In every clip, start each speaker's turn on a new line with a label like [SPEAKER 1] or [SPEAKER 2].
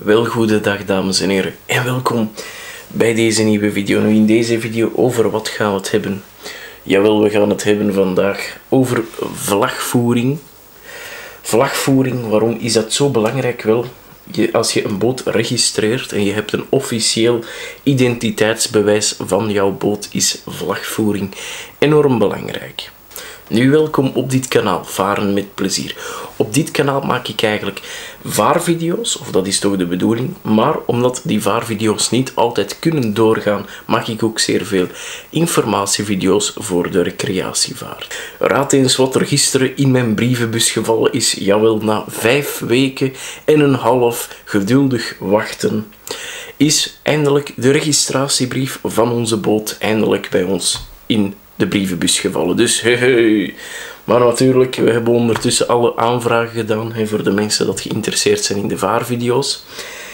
[SPEAKER 1] Wel, goedendag dames en heren en welkom bij deze nieuwe video. Nu, in deze video over wat gaan we het hebben? Jawel, we gaan het hebben vandaag over vlagvoering. Vlagvoering, waarom is dat zo belangrijk? Wel, als je een boot registreert en je hebt een officieel identiteitsbewijs van jouw boot, is vlagvoering enorm belangrijk. Nu, welkom op dit kanaal, Varen met Plezier. Op dit kanaal maak ik eigenlijk vaarvideo's, of dat is toch de bedoeling, maar omdat die vaarvideo's niet altijd kunnen doorgaan, maak ik ook zeer veel informatievideo's voor de recreatievaart. Raad eens wat er gisteren in mijn brievenbus gevallen is. Jawel, na 5 weken en een half geduldig wachten is eindelijk de registratiebrief van onze boot eindelijk bij ons in de brievenbus gevallen. Dus hey. Maar natuurlijk, we hebben ondertussen alle aanvragen gedaan voor de mensen dat geïnteresseerd zijn in de vaarvideo's.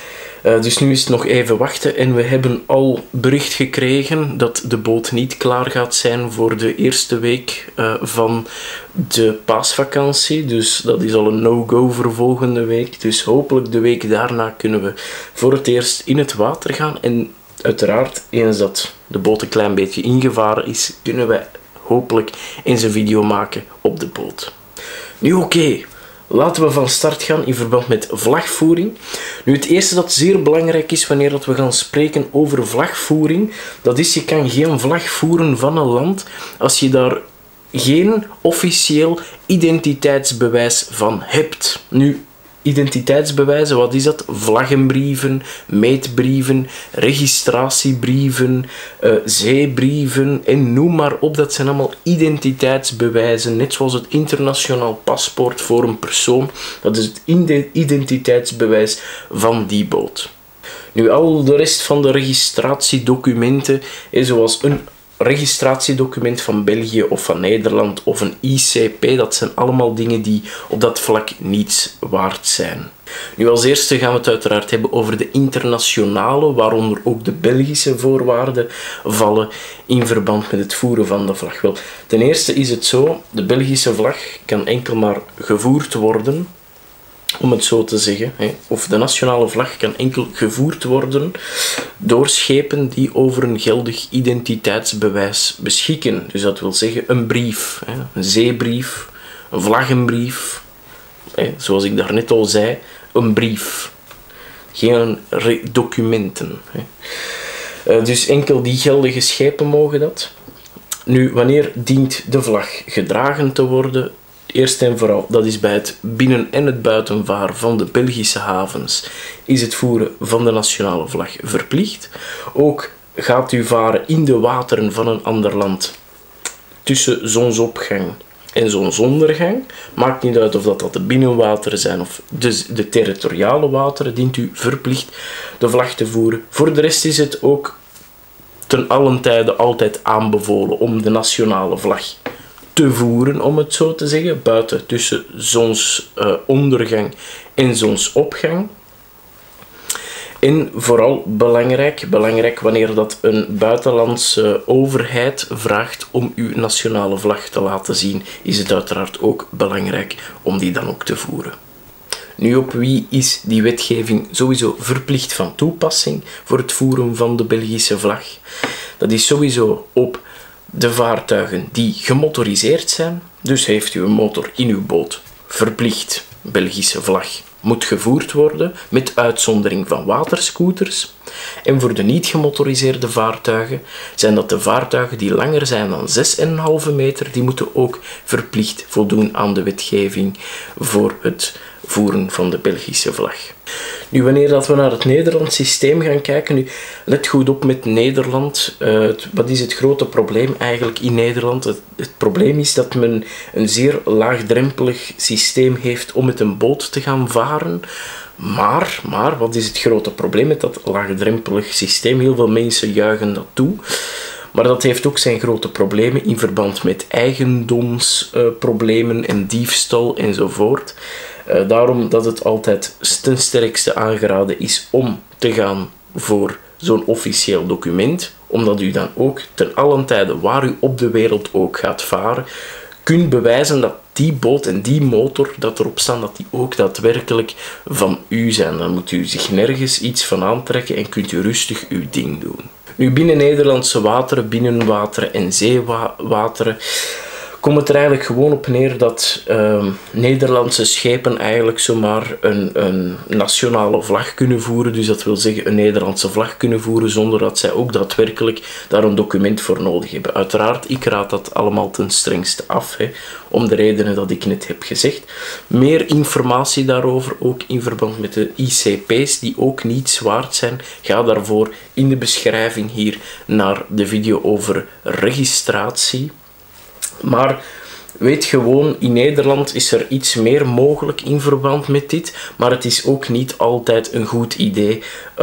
[SPEAKER 1] Dus nu is het nog even wachten en we hebben al bericht gekregen dat de boot niet klaar gaat zijn voor de eerste week van de paasvakantie. Dus dat is al een no-go voor volgende week. Dus hopelijk de week daarna kunnen we voor het eerst in het water gaan. En uiteraard, eens dat de boot een klein beetje ingevaren is, kunnen we hopelijk eens een video maken op de boot. Nu oké, laten we van start gaan in verband met vlagvoering. Nu, het eerste dat zeer belangrijk is wanneer dat we gaan spreken over vlagvoering, dat is, je kan geen vlag voeren van een land als je daar geen officieel identiteitsbewijs van hebt. Nu, identiteitsbewijzen, wat is dat? Vlaggenbrieven, meetbrieven, registratiebrieven, zeebrieven en noem maar op. Dat zijn allemaal identiteitsbewijzen, net zoals het internationaal paspoort voor een persoon. Dat is het identiteitsbewijs van die boot. Nu, al de rest van de registratiedocumenten, zoals een registratiedocument van België of van Nederland of een ICP, dat zijn allemaal dingen die op dat vlak niets waard zijn. Nu, als eerste gaan we het uiteraard hebben over de internationale, waaronder ook de Belgische voorwaarden vallen in verband met het voeren van de vlag. Wel, ten eerste is het zo, de Belgische vlag kan enkel maar gevoerd worden, om het zo te zeggen, of de nationale vlag kan enkel gevoerd worden door schepen die over een geldig identiteitsbewijs beschikken. Dus dat wil zeggen een brief, een zeebrief, een vlaggenbrief, zoals ik daarnet al zei, een brief. Geen documenten. Dus enkel die geldige schepen mogen dat. Nu, wanneer dient de vlag gedragen te worden? Eerst en vooral, dat is bij het binnen- en het buitenvaren van de Belgische havens, is het voeren van de nationale vlag verplicht. Ook gaat u varen in de wateren van een ander land tussen zonsopgang en zonsondergang. Maakt niet uit of dat de binnenwateren zijn of de territoriale wateren, dient u verplicht de vlag te voeren. Voor de rest is het ook ten allen tijde altijd aanbevolen om de nationale vlag te voeren, om het zo te zeggen, buiten tussen zonsondergang en zonsopgang. En vooral belangrijk wanneer dat een buitenlandse overheid vraagt om uw nationale vlag te laten zien, is het uiteraard ook belangrijk om die dan ook te voeren. Nu, op wie is die wetgeving sowieso verplicht van toepassing voor het voeren van de Belgische vlag? Dat is sowieso op de vaartuigen die gemotoriseerd zijn. Dus heeft u een motor in uw boot, verplicht Belgische vlag moet gevoerd worden, met uitzondering van waterscooters. En voor de niet gemotoriseerde vaartuigen zijn dat de vaartuigen die langer zijn dan 6,5 meter, die moeten ook verplicht voldoen aan de wetgeving voor het voeren van de Belgische vlag. Nu, wanneer dat we naar het Nederlands systeem gaan kijken, nu, let goed op met Nederland. Wat is het grote probleem eigenlijk in Nederland? Het probleem is dat men een zeer laagdrempelig systeem heeft om met een boot te gaan varen. Maar, wat is het grote probleem met dat laagdrempelig systeem? Heel veel mensen juichen dat toe. Maar dat heeft ook zijn grote problemen in verband met eigendomsproblemen en diefstal enzovoort. Daarom dat het altijd ten sterkste aangeraden is om te gaan voor zo'n officieel document, omdat u dan ook ten allen tijde, waar u op de wereld ook gaat varen, kunt bewijzen dat die boot en die motor dat erop staan, dat die ook daadwerkelijk van u zijn. Dan moet u zich nergens iets van aantrekken en kunt u rustig uw ding doen. Nu, binnen Nederlandse wateren, binnenwateren en zeewateren komt het er eigenlijk gewoon op neer dat Nederlandse schepen eigenlijk zomaar een nationale vlag kunnen voeren. Dus dat wil zeggen een Nederlandse vlag kunnen voeren zonder dat zij ook daadwerkelijk daar een document voor nodig hebben. Uiteraard, ik raad dat allemaal ten strengste af, om de redenen dat ik net heb gezegd. Meer informatie daarover, ook in verband met de ICP's, die ook niets waard zijn, ga daarvoor in de beschrijving hier naar de video over registratie. Maar weet gewoon, in Nederland is er iets meer mogelijk in verband met dit, maar het is ook niet altijd een goed idee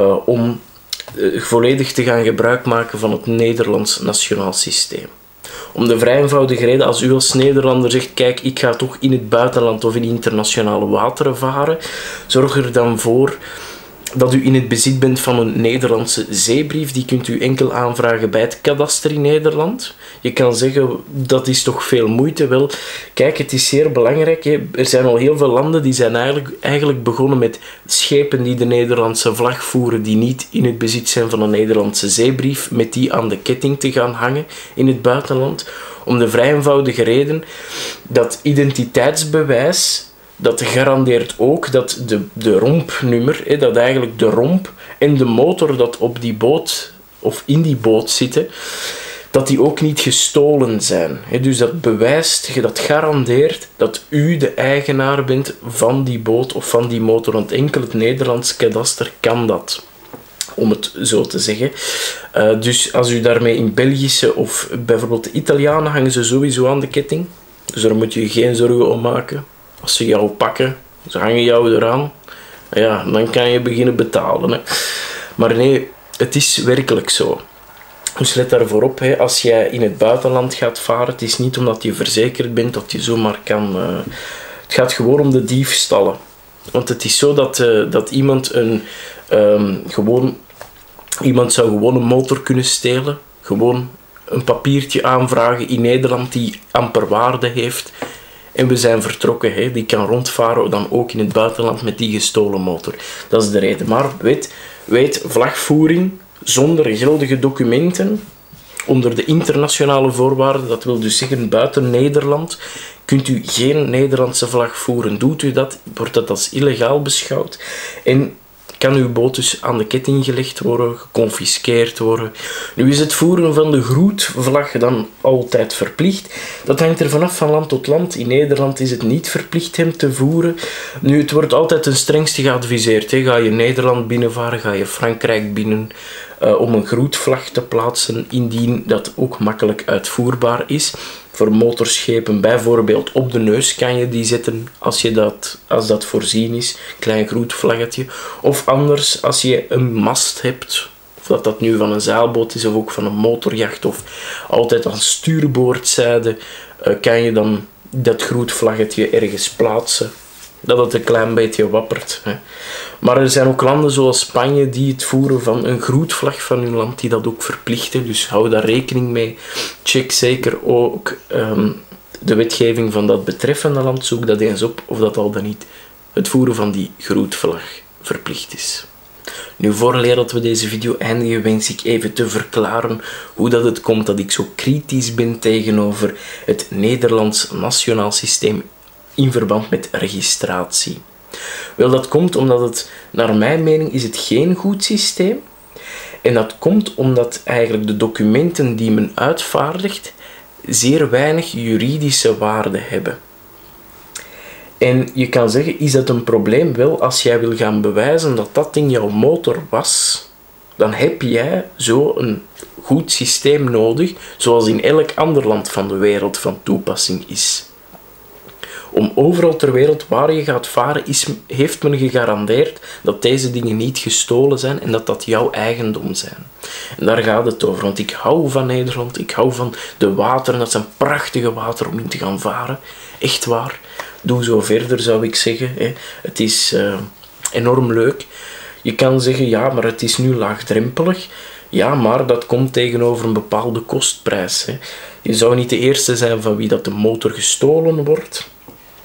[SPEAKER 1] om volledig te gaan gebruik maken van het Nederlands nationaal systeem. Om de vrij eenvoudige reden, als u als Nederlander zegt, kijk, ik ga toch in het buitenland of in internationale wateren varen, zorg er dan voor dat u in het bezit bent van een Nederlandse zeebrief. Die kunt u enkel aanvragen bij het kadaster in Nederland. Je kan zeggen, dat is toch veel moeite. Wel, kijk, het is zeer belangrijk. Hè. Er zijn al heel veel landen die zijn eigenlijk begonnen met schepen die de Nederlandse vlag voeren, die niet in het bezit zijn van een Nederlandse zeebrief, met die aan de ketting te gaan hangen in het buitenland. Om de vrij eenvoudige reden dat identiteitsbewijs, dat garandeert ook dat de rompnummer, dat eigenlijk de romp en de motor dat op die boot of in die boot zitten, dat die ook niet gestolen zijn. Dus dat bewijst, dat garandeert dat u de eigenaar bent van die boot of van die motor, want enkel het Nederlands kadaster kan dat, om het zo te zeggen. Dus als u daarmee in Belgische of bijvoorbeeld de Italianen hangen ze sowieso aan de ketting, dus daar moet je geen zorgen om maken. Als ze jou pakken, ze hangen jou eraan, ja, dan kan je beginnen betalen. Hè. Maar nee, het is werkelijk zo. Dus let daarvoor op, als jij in het buitenland gaat varen, het is niet omdat je verzekerd bent dat je zomaar kan. Het gaat gewoon om de diefstallen. Want het is zo dat iemand iemand zou gewoon een motor kunnen stelen, gewoon een papiertje aanvragen in Nederland die amper waarde heeft. En we zijn vertrokken. Die kan rondvaren dan ook in het buitenland met die gestolen motor. Dat is de reden. Maar weet, vlagvoering zonder geldige documenten, onder de internationale voorwaarden, dat wil dus zeggen buiten Nederland, kunt u geen Nederlandse vlag voeren. Doet u dat, wordt dat als illegaal beschouwd. En kan uw boot dus aan de ketting gelegd worden, geconfiskeerd worden. Nu is het voeren van de groetvlag dan altijd verplicht. Dat hangt er vanaf van land tot land. In Nederland is het niet verplicht hem te voeren. Nu, het wordt altijd ten strengste geadviseerd. Ga je Nederland binnenvaren, ga je Frankrijk binnen, om een groetvlag te plaatsen, indien dat ook makkelijk uitvoerbaar is. Voor motorschepen bijvoorbeeld op de neus kan je die zetten als dat voorzien is, klein groetvlaggetje. Of anders als je een mast hebt, of dat nu van een zeilboot is of ook van een motorjacht of altijd aan stuurboordzijde, kan je dan dat groetvlaggetje ergens plaatsen, dat het een klein beetje wappert. Maar er zijn ook landen zoals Spanje die het voeren van een groetvlag van hun land, die dat ook verplichten. Dus hou daar rekening mee. Check zeker ook de wetgeving van dat betreffende land. Zoek dat eens op of dat al dan niet het voeren van die groetvlag verplicht is. Nu, voordat we deze video eindigen, wens ik even te verklaren hoe dat het komt dat ik zo kritisch ben tegenover het Nederlands nationaal systeem in verband met registratie. Wel, dat komt omdat het, naar mijn mening, is het geen goed systeem. En dat komt omdat eigenlijk de documenten die men uitvaardigt zeer weinig juridische waarde hebben. En je kan zeggen, is dat een probleem? Wel, als jij wil gaan bewijzen dat dat ding jouw motor was, dan heb jij zo een goed systeem nodig, zoals in elk ander land van de wereld van toepassing is. Om overal ter wereld waar je gaat varen, heeft men gegarandeerd dat deze dingen niet gestolen zijn en dat dat jouw eigendom zijn. En daar gaat het over, want ik hou van Nederland, ik hou van de wateren, dat zijn prachtige wateren om in te gaan varen. Echt waar. Doe zo verder, zou ik zeggen. Het is enorm leuk. Je kan zeggen, ja, maar het is nu laagdrempelig. Ja, maar dat komt tegenover een bepaalde kostprijs. Je zou niet de eerste zijn van wie dat de motor gestolen wordt.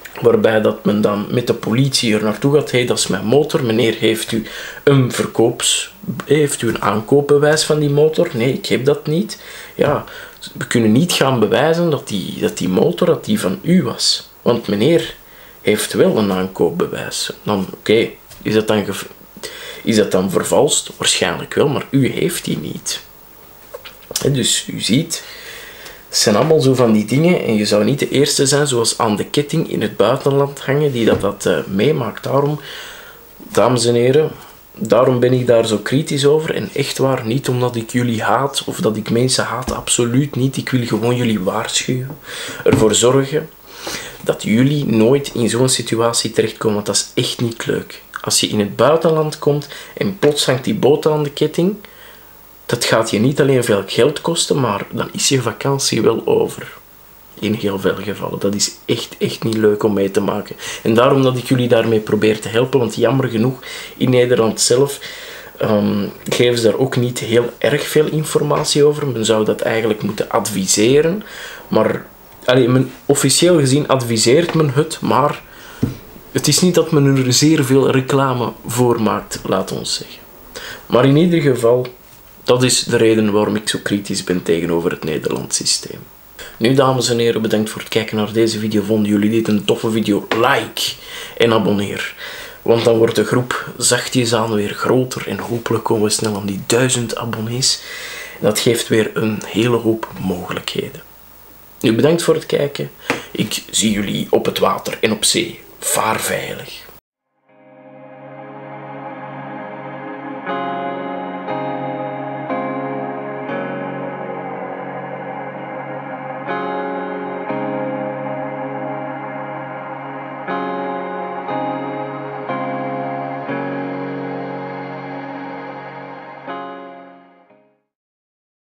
[SPEAKER 1] Waarbij dat men dan met de politie er naartoe gaat. Hey, dat is mijn motor. Meneer, heeft u heeft u een aankoopbewijs van die motor? Nee, ik heb dat niet. Ja, we kunnen niet gaan bewijzen dat die motor van u was. Want meneer heeft wel een aankoopbewijs. Dan, oké, is dat dan vervalst? Waarschijnlijk wel, maar u heeft die niet. Dus u ziet, het zijn allemaal zo van die dingen en je zou niet de eerste zijn zoals aan de ketting in het buitenland hangen die dat meemaakt. Daarom, dames en heren, daarom ben ik daar zo kritisch over. En echt waar, niet omdat ik jullie haat of dat ik mensen haat, absoluut niet. Ik wil gewoon jullie waarschuwen, ervoor zorgen dat jullie nooit in zo'n situatie terechtkomen, want dat is echt niet leuk. Als je in het buitenland komt en plots hangt die boot aan de ketting, dat gaat je niet alleen veel geld kosten, maar dan is je vakantie wel over. In heel veel gevallen. Dat is echt niet leuk om mee te maken. En daarom dat ik jullie daarmee probeer te helpen, want jammer genoeg, in Nederland zelf geven ze daar ook niet heel erg veel informatie over. Men zou dat eigenlijk moeten adviseren, maar officieel gezien adviseert men het, maar het is niet dat men er zeer veel reclame voor maakt, laat ons zeggen. Maar in ieder geval, dat is de reden waarom ik zo kritisch ben tegenover het Nederlands systeem. Nu, dames en heren, bedankt voor het kijken naar deze video. Vonden jullie dit een toffe video? Like en abonneer. Want dan wordt de groep zachtjes aan weer groter en hopelijk komen we snel aan die 1000 abonnees. Dat geeft weer een hele hoop mogelijkheden. Nu, bedankt voor het kijken. Ik zie jullie op het water en op zee. Vaar veilig.